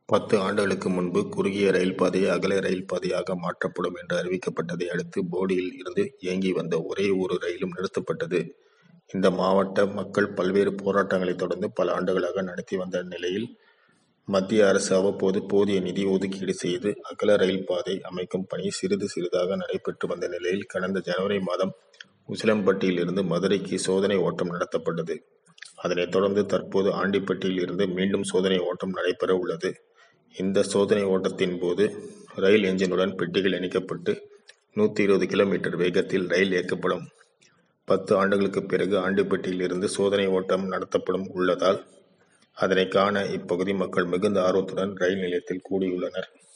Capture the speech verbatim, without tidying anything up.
பத்து ஆண்டுகளுக்கு முன்பு குறுகிய ரயில் பாதை அகல ரயில் பாதையாக மாற்றப்படும் என்று அறிவிக்கப்பட்டதை அடுத்து போடியில் இருந்து இயங்கி வந்த ஒரே ஒரு ரயிலும் நிறுத்தப்பட்டது. இந்த மாவட்ட மக்கள் பல்வேறு போராட்டங்களை தொடர்ந்து பல ஆண்டுகளாக நடத்தி வந்த நிலையில் மத்திய அரசு அவ்வப்போது போதிய நிதி ஒதுக்கீடு செய்து அகல ரயில் பாதை அமைக்கும் பணி சிறிது சிறிதாக நடைபெற்று வந்த நிலையில் கடந்த ஜனவரி மாதம் உசிலம்பட்டியில் இருந்து மதுரைக்கு சோதனை ஓட்டம் நடத்தப்பட்டது. அதனைத் தொடர்ந்து தற்போது ஆண்டிப்பட்டியில் இருந்து மீண்டும் சோதனை ஓட்டம் நடைபெற உள்ளது. இந்த சோதனை ஓட்டத்தின் போது ரயில் என்ஜினுடன் பெட்டிகள் இணைக்கப்பட்டு நூற்றி இருபது கிலோமீட்டர் வேகத்தில் ரயில் இயக்கப்படும். பத்து ஆண்டுகளுக்கு பிறகு ஆண்டிப்பட்டியில் இருந்து சோதனை ஓட்டம் நடத்தப்படும் உள்ளதால் அதனை காண இப்பகுதி மக்கள் மிகுந்த ஆர்வத்துடன் ரயில் நிலையத்தில் கூடியுள்ளனர்.